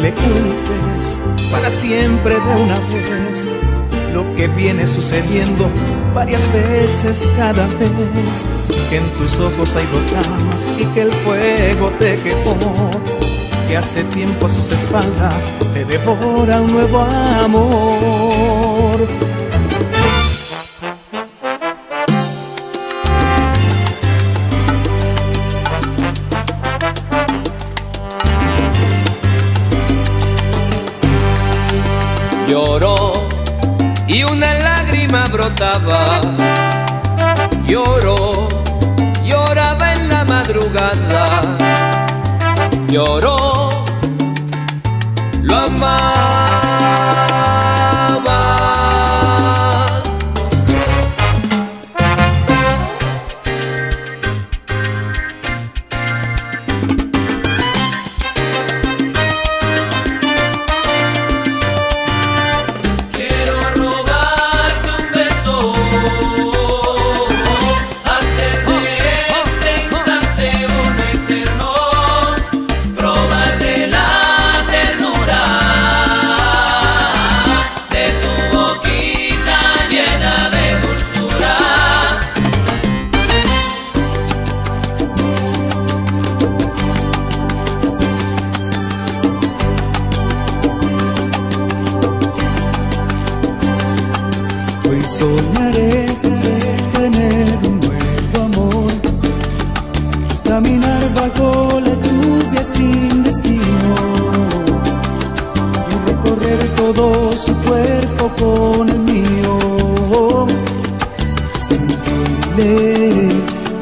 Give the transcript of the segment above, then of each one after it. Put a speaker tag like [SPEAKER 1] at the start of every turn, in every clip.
[SPEAKER 1] le cuentes para siempre de una vez lo que viene sucediendo varias veces cada vez, que en tus ojos hay dos llamas y que el fuego te quemó, que hace tiempo a sus espaldas te devora un nuevo amor.
[SPEAKER 2] Lloró y una lágrima brotaba, lloró, lloraba en la madrugada, lloró, lo amaba.
[SPEAKER 1] Hoy soñaré tener un nuevo amor, caminar bajo la lluvia sin destino y recorrer todo su cuerpo con el mío, sentirle.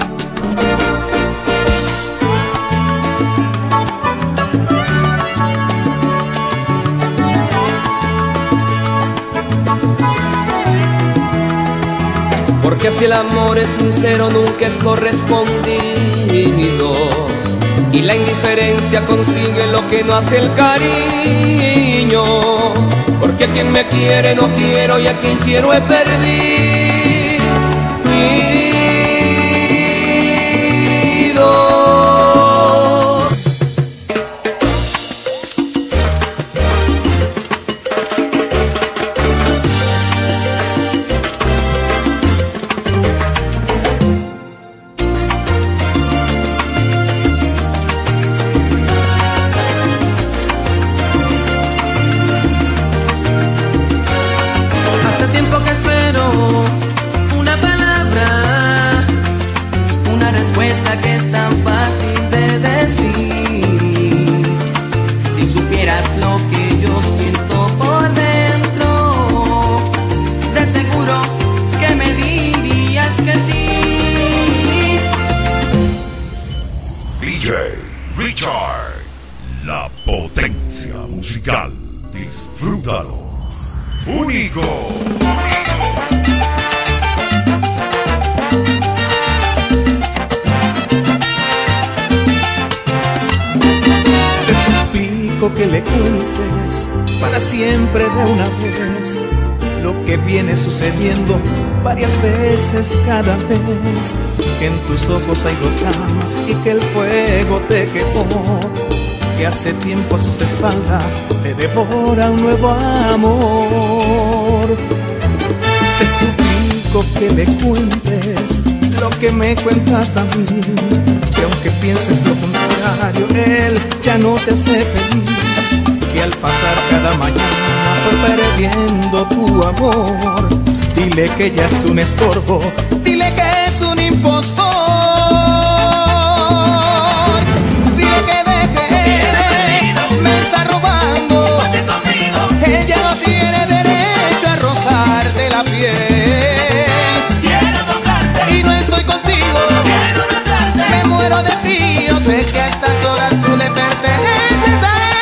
[SPEAKER 2] Porque si el amor es sincero nunca es correspondido, y la indiferencia consigue lo que no hace el cariño. Porque a quien me quiere no quiero y a quien quiero he perdido.
[SPEAKER 3] Hace tiempo que espero una palabra, una respuesta que es tan fácil de decir. Si supieras lo que yo siento por dentro, de seguro que me dirías que sí.
[SPEAKER 4] DJ Richard, la potencia musical. Disfrútalo. Único.
[SPEAKER 1] Te suplico que le cuentes para siempre de una vez lo que viene sucediendo varias veces cada vez, que en tus ojos hay dos llamas y que el fuego te quemó, que hace tiempo a sus espaldas te devora un nuevo amor. Te suplico que le cuentes lo que me cuentas a mí, que aunque pienses lo contrario, él ya no te hace feliz, que al pasar cada mañana fue perdiendo tu amor. Dile que ya es un estorbo, dile que es un impostor, dile que deje, me está robando, ella no tiene derecho a rozarte la piel.
[SPEAKER 5] Quiero tocarte
[SPEAKER 1] Y no estoy contigo,
[SPEAKER 5] quiero besarte.
[SPEAKER 1] me muero de frío, sé que a estas horas tú le perteneces a él.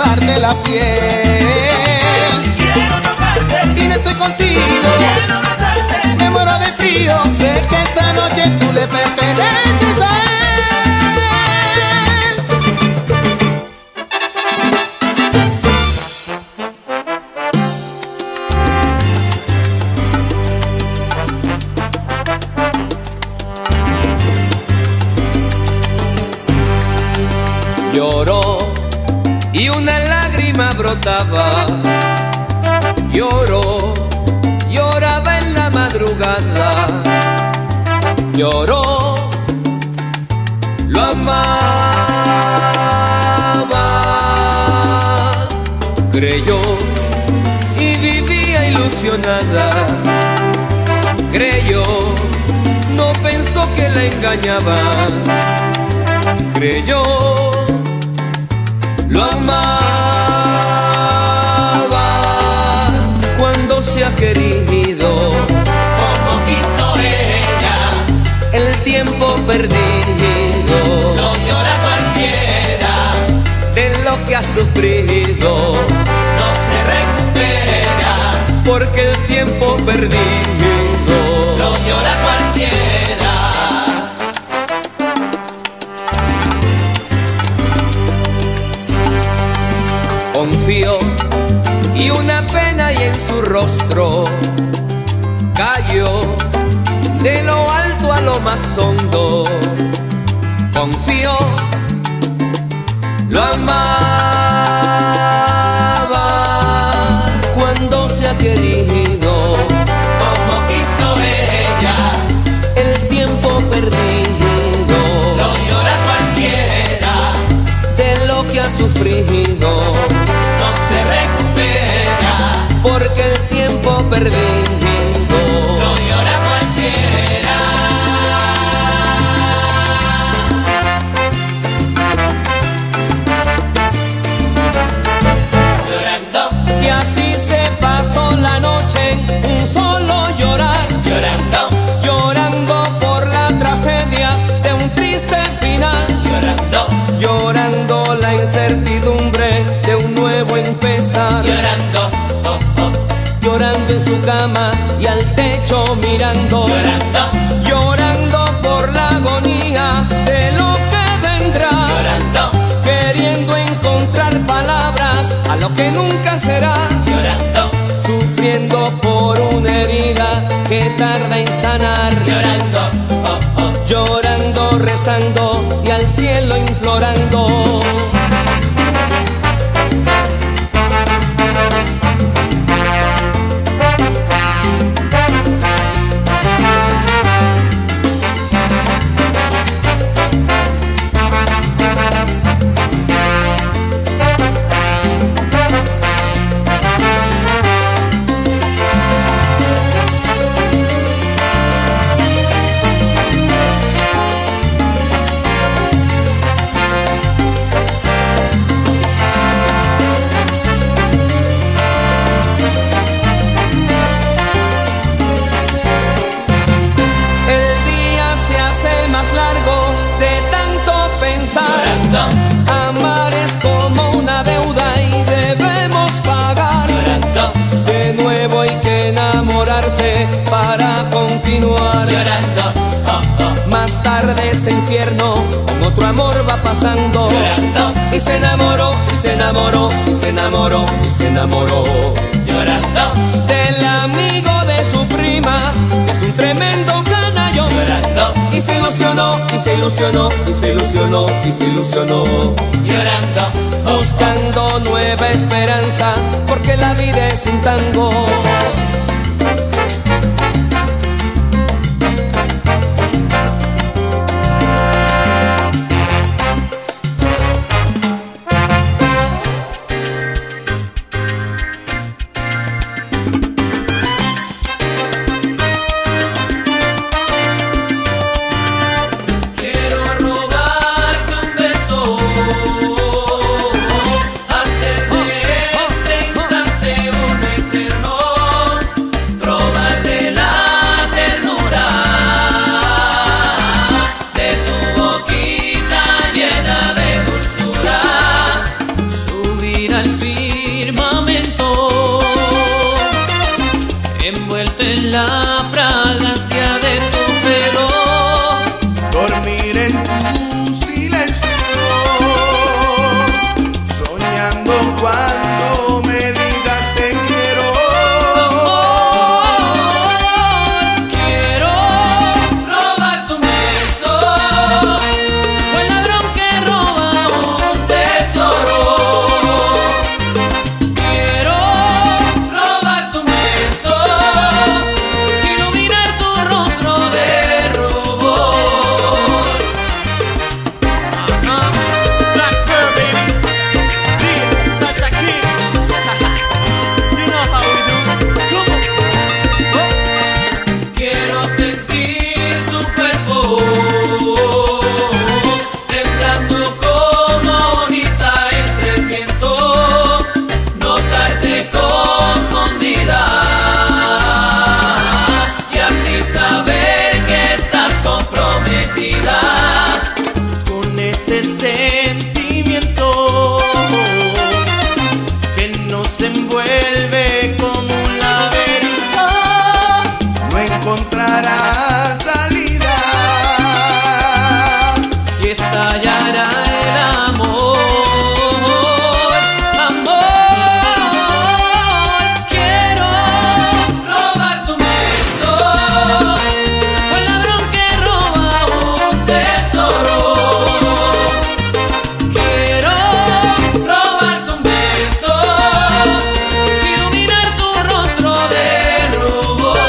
[SPEAKER 1] besarte la piel.
[SPEAKER 5] Quiero tocarte,
[SPEAKER 1] Y no estoy contigo,
[SPEAKER 5] quiero besarte.
[SPEAKER 1] me muero de frío. Sé que esta noche tú le perteneces a él.
[SPEAKER 2] Lloró y una lágrima brotaba. Lloró, lloraba en la madrugada. Lloró, lo amaba. Creyó y vivía ilusionada. Creyó, no pensó que la engañaba. Creyó, lo amaba. Cuando se ha querido, como quiso ella, el tiempo perdido lo llora cualquiera. De lo que ha sufrido no se recupera, porque el tiempo perdido lo llora cualquiera. Confió y una pena y en su rostro cayó de lo alto a lo más hondo. Confió, lo amaba. Cuando se ha querido, como quiso ella, el tiempo perdido lo llora cualquiera. De lo que ha sufrido no se recupera, porque el tiempo perdido lo llora cualquiera. Llorando, y así se pasó la noche en un solo llorar. Llorando, llorando por la tragedia de un triste final. Llorando, llorando la incertidumbre de un nuevo empezar. Llorando, llorando en su cama y al techo mirando. Llorando, llorando por la agonía de lo que vendrá. Llorando, queriendo encontrar palabras a lo que nunca será. Llorando, sufriendo por una herida que tarda en sanar. Llorando, llorando, rezando y al cielo implorando. Amar es como una deuda y debemos pagar. Llorando, de nuevo hay que enamorarse para continuar. Llorando, más tarde ese infierno con otro amor va pasando. Llorando, y se enamoró, y se enamoró, y se enamoró, y se enamoró. Llorando, del amigo de su prima, que es un tremendo canallón. Llorando, y se ilusionó, y se ilusionó, y se ilusionó, y se ilusionó. Llorando, buscando nueva esperanza, porque la vida es un tango.
[SPEAKER 3] Hacer de este instante un eterno la fragancia de tu pelo.
[SPEAKER 6] Dormir en tu silencio, soñando cuando me digas te quiero.
[SPEAKER 3] Quiero robar tu beso, fue el ladrón que roba un tesoro. Quiero robar tu beso, iluminar tu rostro de robot.
[SPEAKER 2] Blackbird, baby. Yeah, Salsa King. You know how we do. Come on.
[SPEAKER 3] Quiero sentir tu cuerpo temblando como bonita entre el viento, notarte confundida y así saber que estás comprometida con este sentimiento que nos envuelve como un laberinto.
[SPEAKER 6] No encontrarás salida.
[SPEAKER 3] Y estallará el amor, amor. Quiero robar tu beso, fue el ladrón que roba un tesoro. Quiero robar tu beso, iluminar tu rostro de robot.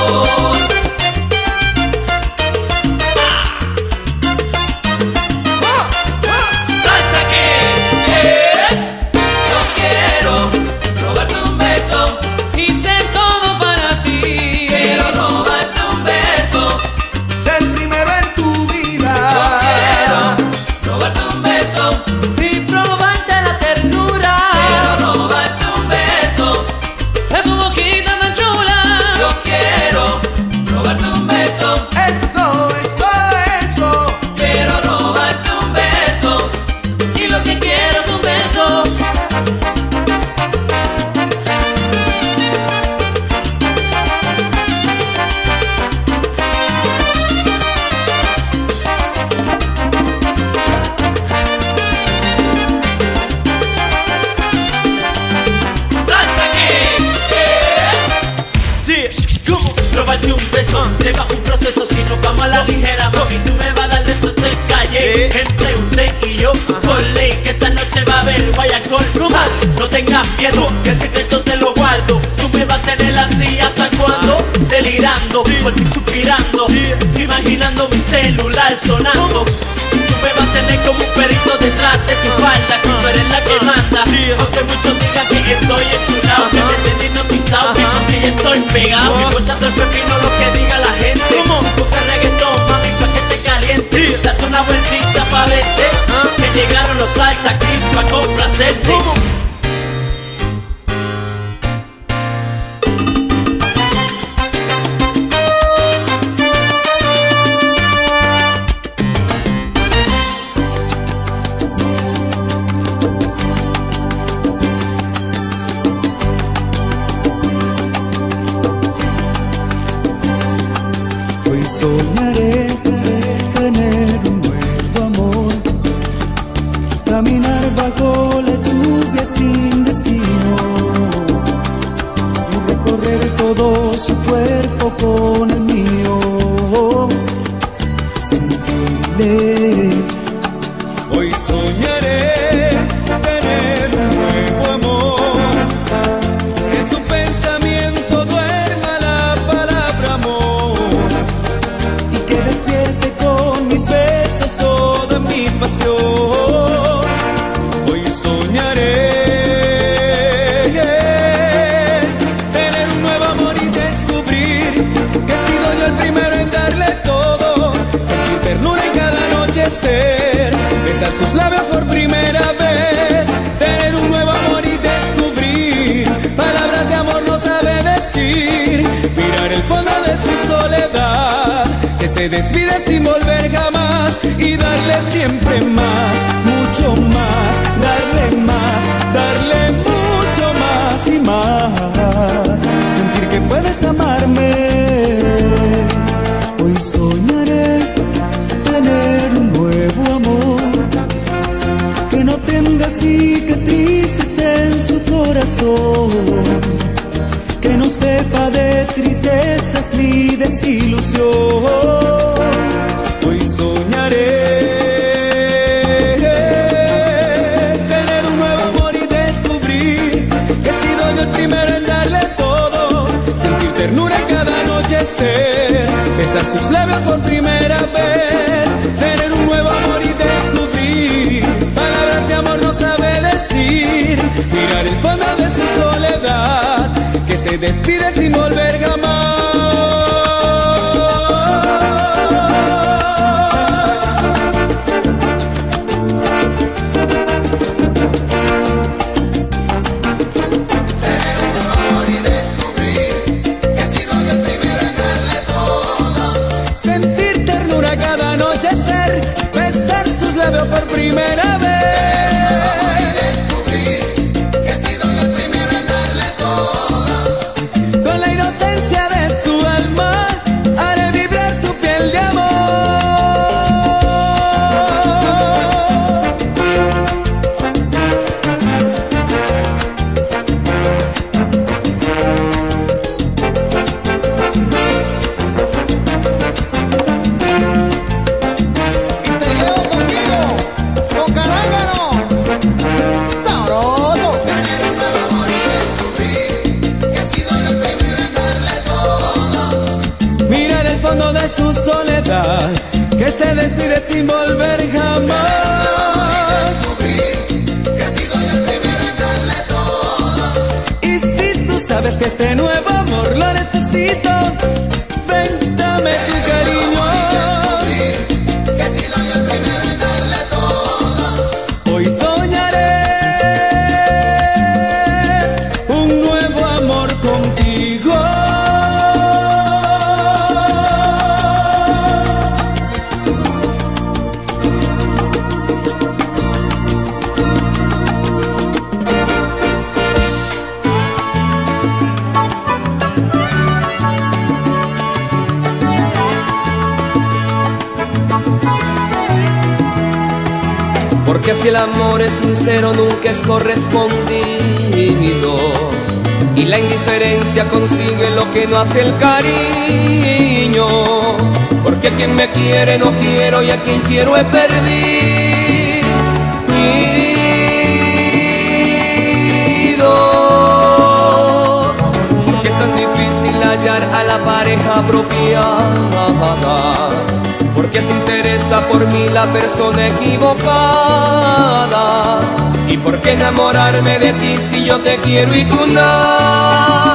[SPEAKER 3] Salsa que yo quiero robarte un beso, hice todo para ti. Quiero robarte un beso,
[SPEAKER 6] Ser primero en tu vida.
[SPEAKER 3] quiero robarte un beso y probarte la ternura. Quiero robarte un beso de tu boquita tan chula. Yo quiero robarte un beso.
[SPEAKER 6] Eso, eso, eso.
[SPEAKER 3] Quiero robarte un beso y lo que quiero es un beso. Salsa
[SPEAKER 2] Yeah, come on. Robarte un beso, lleva un proceso. Si nos vamos a la ligera, mami, tú me vas a dar besos de calle. Entre usted y yo, por ley, que esta noche va a haber guayacol. Más, no tengas miedo, que el secreto te lo guardo. Tú me vas a tener así hasta cuando, delirando, por ti suspirando, imaginando mi celular sonando. Tú me vas a tener como un perrito detrás de tu falda, que tú eres la que manda. Aunque muchos digan que estoy enchulado, que me tenés hipnotizado, que con ella estoy pegado. Me importa todo el pepino lo que diga la gente. Busca reggaetón, mami, pa' que te caliente. Date una vueltita pa' verte, que llegaron los Salsa Kids pa' complacerte.
[SPEAKER 1] Hoy soñaré tener un nuevo amor, caminar bajo la lluvia sin destino y recorrer todo su cuerpo con el mío, sentirle. Hoy soñaré tener un nuevo amor, en su pensamiento duerma la palabra amor y que despierte con mis besos toda mi pasión. Hoy soñaré tener un nuevo amor y descubrir que he sido yo el primero en darle todo, sentir ternura en cada anochecer, besar sus labios por primera vez, tener un nuevo amor y descubrir palabras de amor no sabe decir, mirar el fondo de su soledad, que se despide sin volver jamás y darle siempre más, mucho más, darle mucho más y más, sentir que puedes amarme tristezas ni desilusión. Hoy soñaré tener un nuevo amor y descubrir que he sido yo el primero en darle todo. Sentir ternura cada anochecer, besar sus labios por primera vez. Tener un nuevo amor y descubrir palabras de amor no sabe decir. Mirar el fondo de su soledad, que se despide sin volver jamás.
[SPEAKER 6] Tener un amor y descubrir que he sido yo el primero en darle todo.
[SPEAKER 1] Sentir ternura cada anochecer, besar sus labios por primera vez. Con la inocencia de su alma haré vibrar su piel de amor.
[SPEAKER 6] Te llevo conmigo, con Carángano, sabroso. Tener un nuevo amor y descubrir que he sido yo el primero en darle todo.
[SPEAKER 1] Mirar el fondo de su soledad, que se despide sin volver jamás.
[SPEAKER 6] Descubrir que he sido yo el primero en darle todo.
[SPEAKER 1] Y si tú sabes que este nuevo amor lo necesito, ven, dame tu cariño.
[SPEAKER 6] Descubrir que he sido yo el primero en darle todo.
[SPEAKER 1] Hoy soñaré un nuevo amor contigo.
[SPEAKER 2] Porque si el amor es sincero nunca es correspondido, y la indiferencia consigue lo que no hace el cariño. Porque a quien me quiere no quiero y a quien quiero he perdido. Porque es tan difícil hallar a la pareja apropiada, porque se interesa por mí la persona equivocada. ¿Y por qué enamorarme de ti si yo te quiero y tú nada?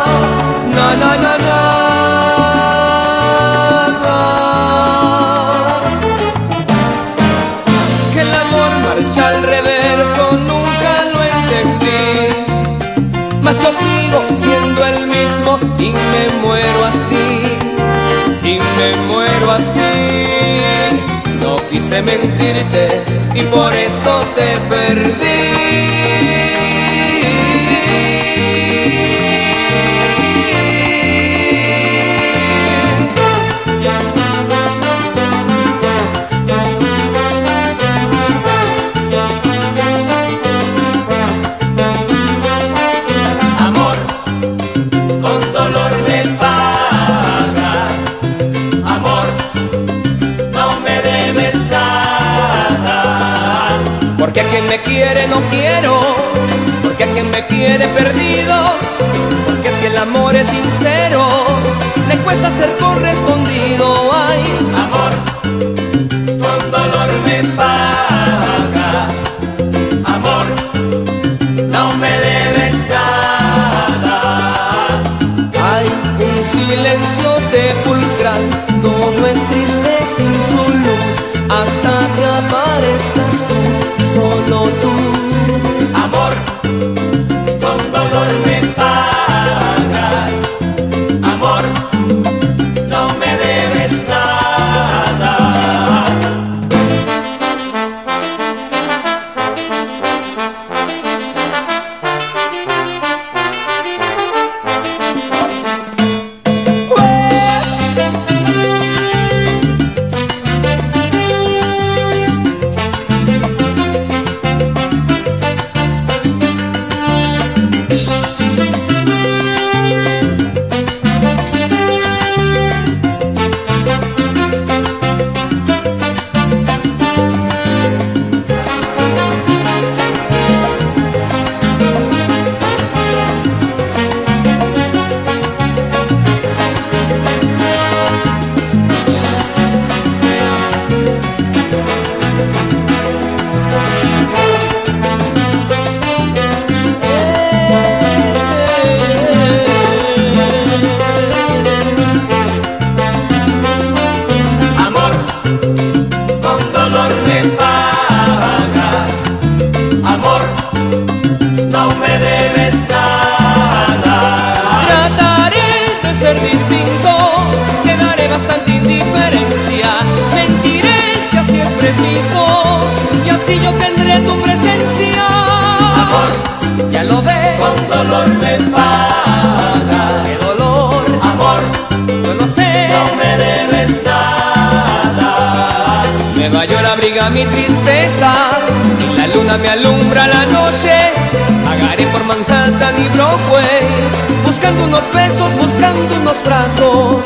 [SPEAKER 2] Que el amor marcha al reverso nunca lo entendí, mas yo sigo siendo el mismo y me muero así, y me muero así. No quise mentirte y por eso te perdí.
[SPEAKER 3] Amor, con dolor me pagas. Amor, no me debes nada.
[SPEAKER 2] Porque a quien me quiere no quiero, porque a quien me quiere perdido. Porque si el amor es sincero, le cuesta ser correspondido. Ay,
[SPEAKER 3] Amor, con dolor me pagas. Amor, no me debes nada.
[SPEAKER 2] hay un silencio sepulcral, todo es triste sin su luz, hasta que aparezcas tú, solo tú.
[SPEAKER 3] Amor, con dolor me pagas. Amor, no me debes nada.
[SPEAKER 2] es nada. Nueva York abriga mi tristeza y la luna me alumbra la noche. Vagaré por Manhattan y Broadway, buscando unos besos, buscando unos brazos.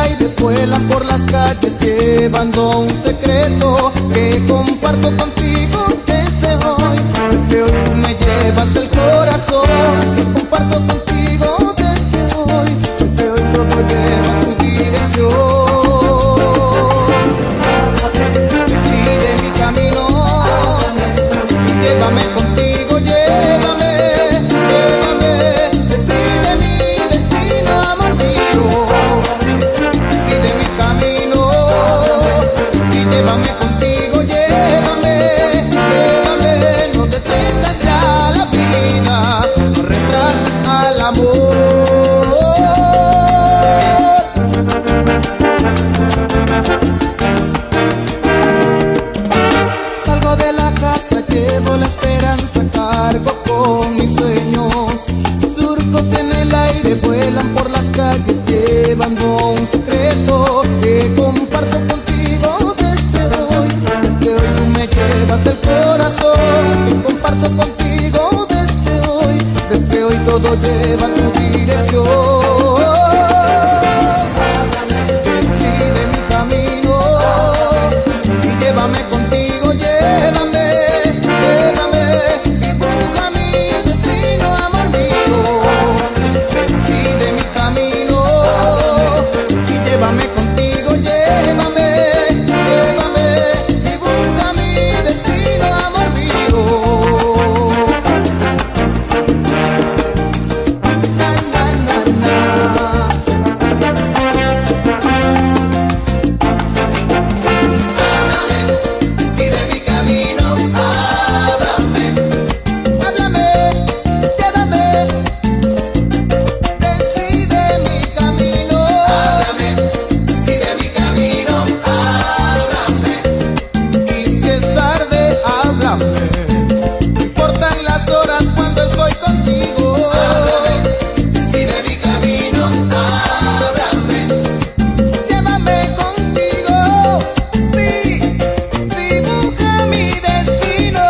[SPEAKER 1] aire, vuelan por las calles llevando un secreto que comparto contigo desde hoy. Desde hoy tú me llevas del corazón que comparto contigo desde hoy. Desde hoy todo lleva tu dirección. Decide mi camino y llévame contigo, llévame, llévame. Decide mi destino, amor mío. Decide mi camino y llévame contigo, llévame, llévame. No detengas ya la vida, no retrases al amor. Salgo de la casa, llevo la esperanza, cargo con mis sueños. Surcos en el aire, vuelan por las calles, llevando un secreto que comparto contigo desde hoy. Desde hoy tú me llevas del corazón que comparto contigo desde hoy. Desde hoy todo lleva tu dirección. Decide mi camino y llévame contigo, llévame, llévame. Dibuja mi destino, amor mío. Decide mi camino y llévame contigo, llévame, llévame. Dibuja mi destino, amor mío. Na, na, na, na. Decide mi camino, háblame, háblame, llévame. Decide mi camino, háblame. Decide mi camino, háblame. Y si es tarde, háblame. No importan las horas cuando estoy contigo. Háblame. Decide mi camino, háblame. Llévame contigo, sí, dibuja mi destino.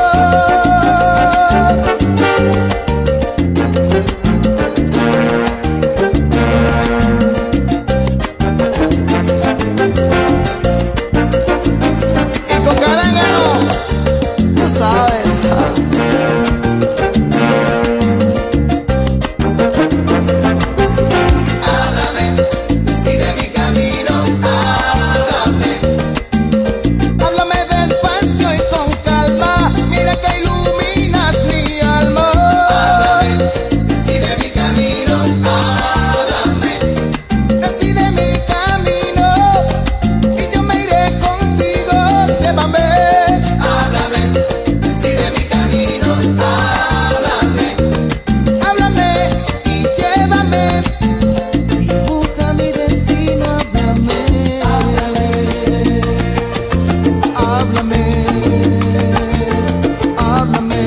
[SPEAKER 1] Y con Carángano, tú sabes. Háblame, decide mi camino, háblame. Háblame despacio y con calma, mira que iluminas mi alma. Háblame, decide mi camino, háblame. Decide mi camino y yo me iré contigo, llévame. Háblame, decide mi camino, háblame. Háblame y llévame. Dibuja mi destino, háblame. Háblame, háblame,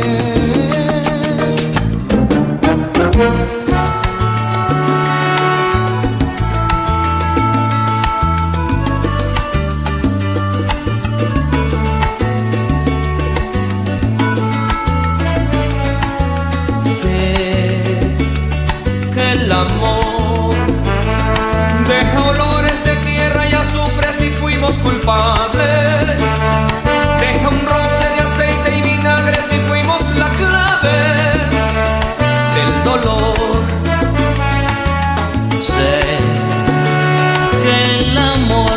[SPEAKER 2] Sé que el amor deja olores de tierra y azufre si fuimos culpables. Deja un roce de aceite y vinagre si fuimos la clave del dolor. Sé que el amor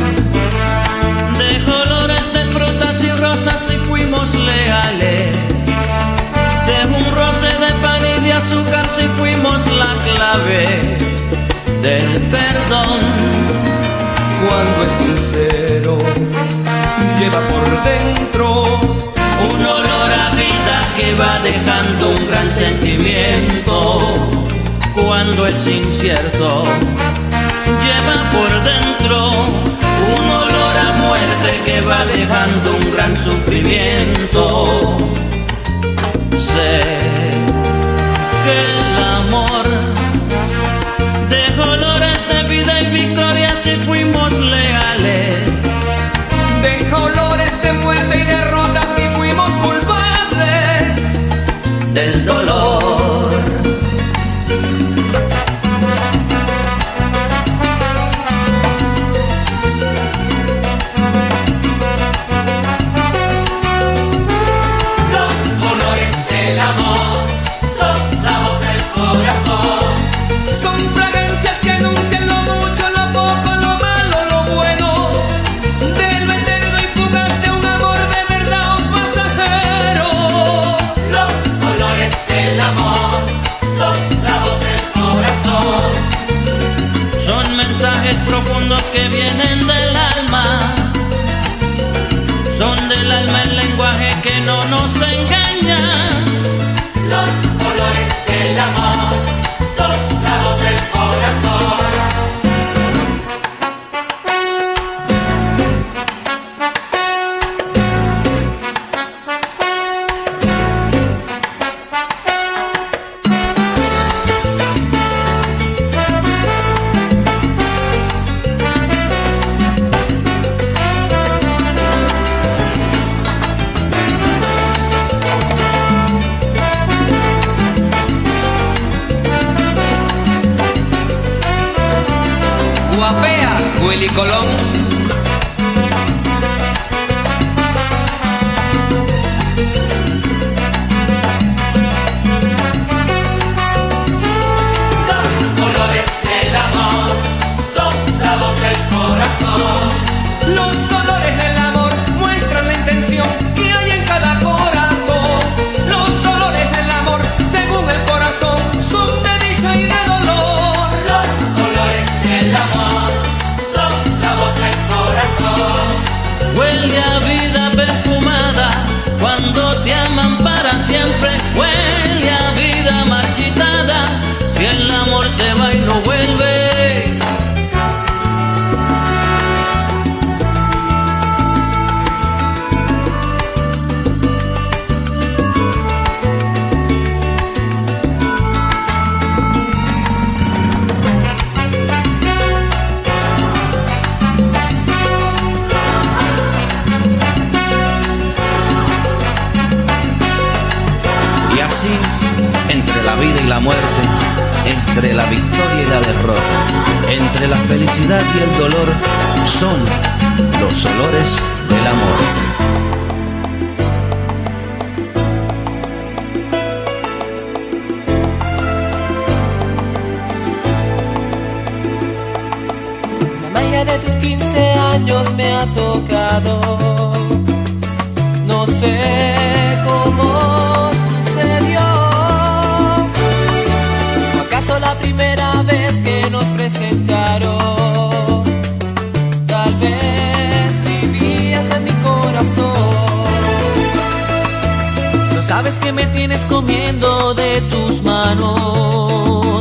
[SPEAKER 2] deja olores de frutas y rosas si fuimos leales. Deja un roce de pan y de azúcar si fuimos la clave del perdón. Cuando es sincero, lleva por dentro un olor a vida que va dejando un gran sentimiento. Cuando es incierto, lleva por dentro un olor a muerte que va dejando un gran sufrimiento. Sé que el amor deja olores de vida y victoria si fuimos leales. Deja olores de muerte y derrota si fuimos culpables del dolor.
[SPEAKER 7] mensajes profundos que vienen del alma. Son del alma el lenguaje que no nos engaña.
[SPEAKER 3] Los colores del amor son la voz del corazón.
[SPEAKER 2] Guapea, Willy Colón.
[SPEAKER 3] Los colores del amor son la voz del corazón.
[SPEAKER 2] Los olores del amor muestran la intención que hay en cada corazón. Los olores del amor, según el corazón, son de dicha y de dolor.
[SPEAKER 3] Los colores del amor son la voz del corazón.
[SPEAKER 7] Huele a vida perfumada cuando te aman para siempre. Huele a vida marchitada si el amor se va y no vuelve. Y así, entre la vida y la muerte, entre la victoria y la derrota, entre la felicidad y el dolor, son los olores del amor.
[SPEAKER 8] La magia de tus 15 años me ha tocado. No sé cómo sucedió. ¿O acaso la primera vez que nos presentaron? Tal vez vivías en mi corazón. No sabes que me tienes comiendo de tus manos.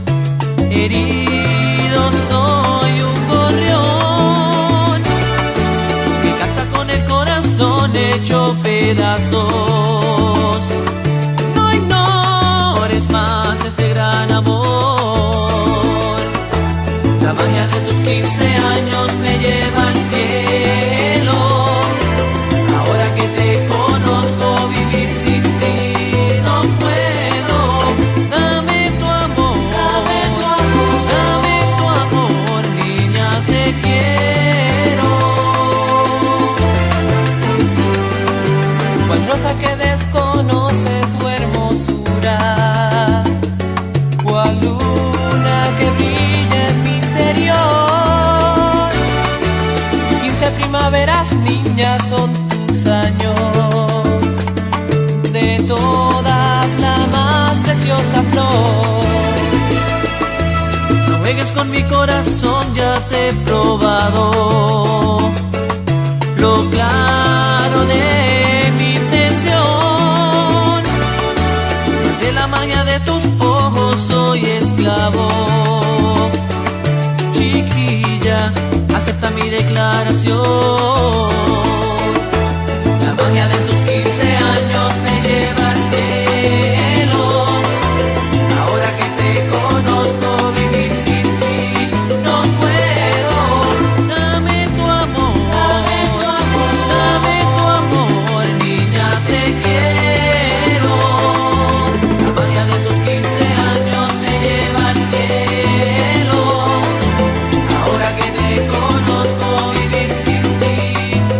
[SPEAKER 8] Herido soy un gorrión que canta con el corazón hecho pedazos. No ignores más este gran amor. La magia de tus 15 años me lleva al cielo. Ahora que te conozco, vivir sin ti no puedo. Dame tu amor, dame tu amor, niña, te quiero. Cual rosa que desconoce su hermosura, cual luna que brilla en mi interior. 15 primaveras, niña, son tus años. De todas la más preciosa flor. No juegues con mi corazón, ya te he probado lo claro de mi intención. De la magia de tus ojos soy esclavo. Chiquilla, acepta mi declaración. La magia de tus 15 años me lleva al cielo. Ahora que te conozco, vivir sin ti no puedo. Dame tu amor, dame tu amor, niña, te quiero. La magia de tus 15 años me lleva al cielo. Ahora que te conozco, vivir sin ti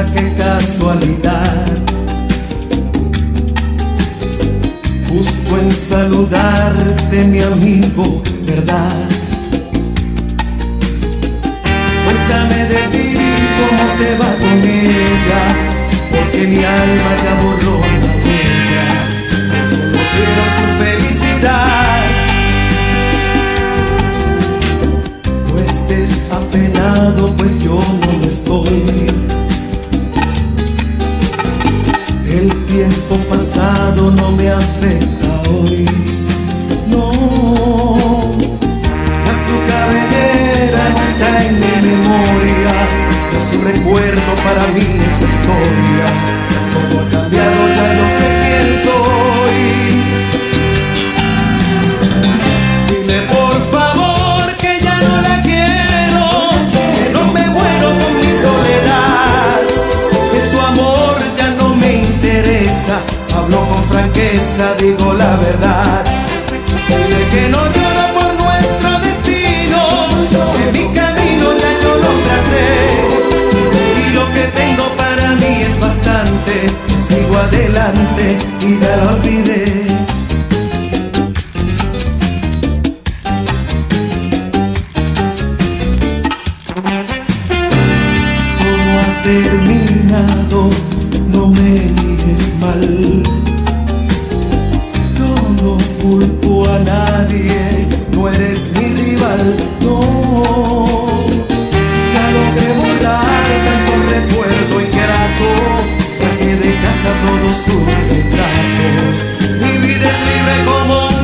[SPEAKER 1] qué casualidad, justo en saludarte, mi amigo, ¿verdad? Cuéntame de ti, cómo te va con ella, porque mi alma ya borró la huella. Solo quiero su felicidad. No estés apenado, pues yo no lo estoy. El tiempo pasado no me afecta hoy. No, su cabellera no está en mi memoria, ya su recuerdo para mí es su historia. Como ha cambiado, ya no sé quién soy. Dile por favor que ya no la quiero, que no me muero con mi soledad, que su amor ya no me interesa. Hablo con franqueza, digo la verdad. Dile que no lloro por nuestro destino, que mi camino ya yo lo tracé, y lo que tengo para mí es bastante. Sigo adelante y ya lo olvidé. Todo ha terminado, no me mires mal. No culpo a nadie, no eres mi rival, no. Ya logré borrar tanto recuerdo ingrato, saqué de casa todos sus retratos. Mi vida es libre como un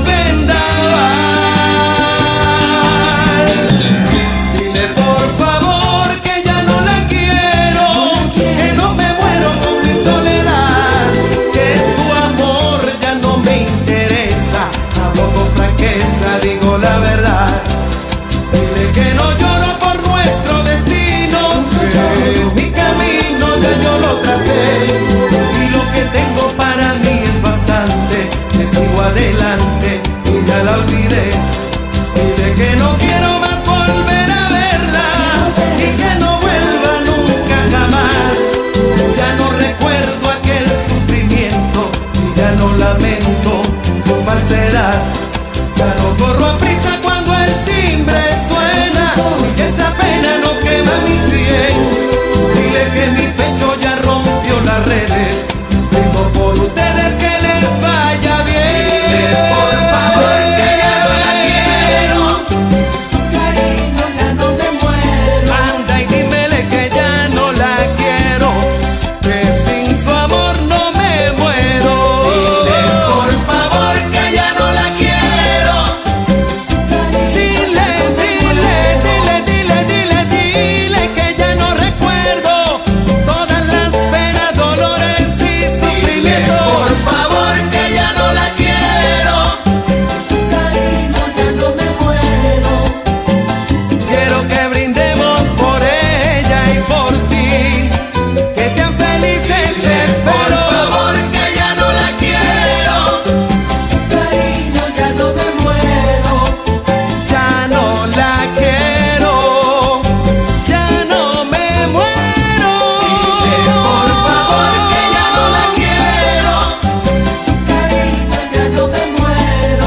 [SPEAKER 1] vendaval. Dile por favor que ya no la quiero, que no me muero con mi soledad, que su amor ya no me interesa. Hablo con franqueza, digo la verdad. Dile que no lloro por nuestro destino, que mi camino ya yo lo tracé, y lo que tengo para mí es bastante. Que sigo adelante y ya la olvidé. Dile que no quiero más volver a verla, y que no vuelva nunca jamás. Ya no recuerdo aquel sufrimiento, y ya no lamento su falsedad. Ya no corro a prisa cuando el timbre suena, que esa pena no quema mi sien. Dile que mi pecho ya rompió las redes, brindo por ustedes, que les vaya bien. Dile por favor que ya no la quiero, su cariño ya no me muero. Anda y dímele que ya no la quiero, que sin su amor no me muero. Dile por favor que ya no la quiero. Dile, dile, dile, dile, dile, dile que ya no recuerdo todas las penas, dolores y sufrimientos. Dile por favor que ya no la quiero, su cariño ya no me muero. Quiero que brindemos por ella y por ti, que sean felices. Dile por favor que ya no la quiero, su cariño ya no me muero. Ya no la quiero, ya no me muero. Dile por favor que ya no la quiero, su cariño ya no me muero.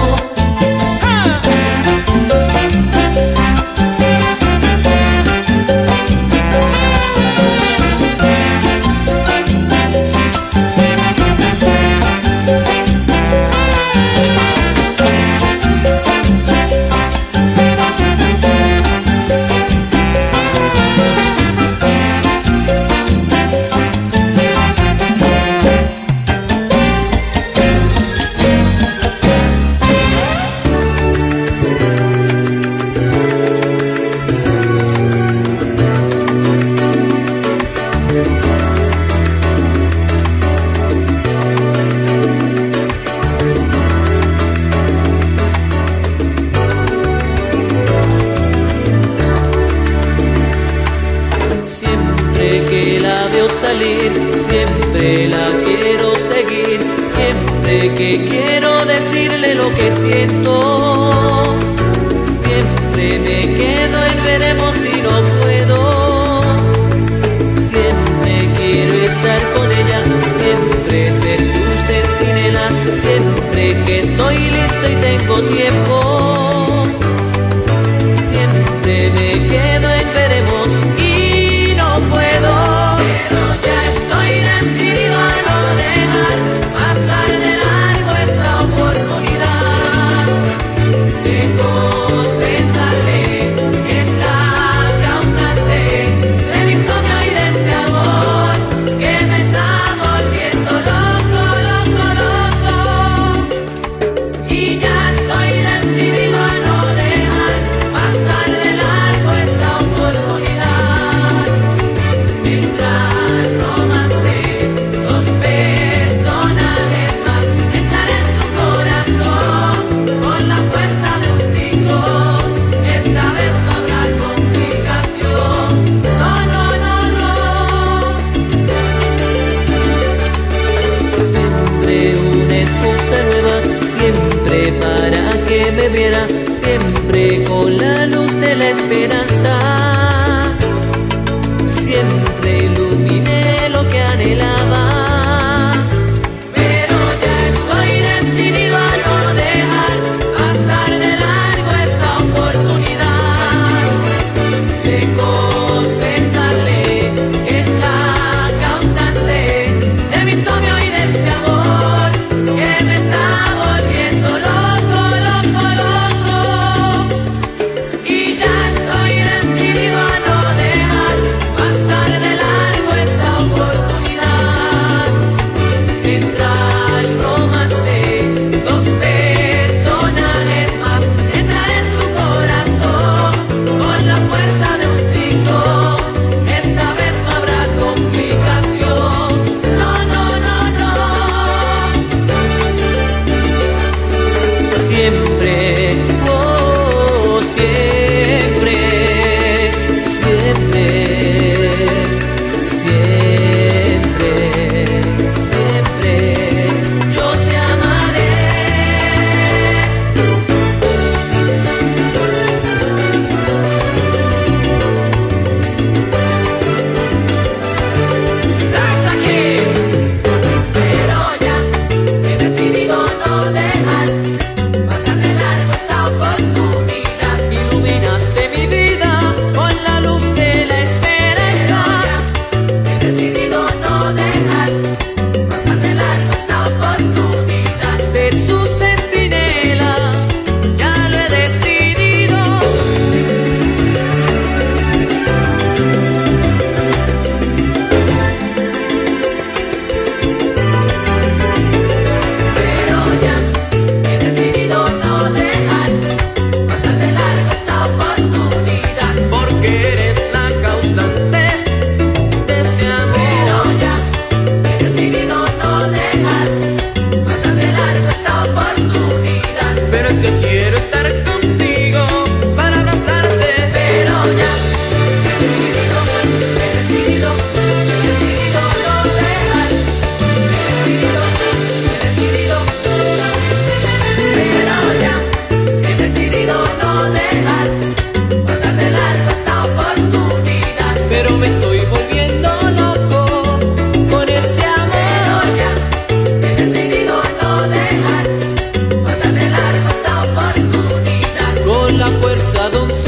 [SPEAKER 8] Siempre que la veo salir, siempre la quiero seguir, siempre que quiero decirle lo que siento, siempre me quedo en veremos si no puedo, siempre quiero esperanza. Siempre iluminé lo que anhelaba. Pero ya estoy decidido a no dejar pasar de largo esta oportunidad de confesarle que es la causante de mi insomnio y de este amor que me está volviendo loco, loco, loco. Y ya estoy decidido a no dejar pasar de largo esta oportunidad. Entra el romance, dos personajes más entrar en su corazón con la fuerza de un signo. Esta vez no habrá complicación. No, no, no, no. Siempre, oh, siempre, siempre, siempre, siempre yo te amaré. Salsa Kids. Pero ya he decidido no dejar pasar de largo esta oportunidad. Iluminaste mi vida con la luz de la esperanza. He decidido no dejar pasar de largo esta oportunidad. Ser su centinela, ya lo he decidido. Pero ya he decidido no dejar pasar de largo esta oportunidad. Porque eres la causante de este amor. Pero ya he decidido no dejar pasar de largo esta oportunidad. Pero es que quiero estar contigo para abrazarte. Pero ya he decidido no dejar. He decidido. Pero ya he decidido no dejar pasar de largo esta oportunidad. Pero me estoy volviendo loco con este amor. Pero ya he decidido no dejar pasar de largo esta oportunidad. Con la fuerza de un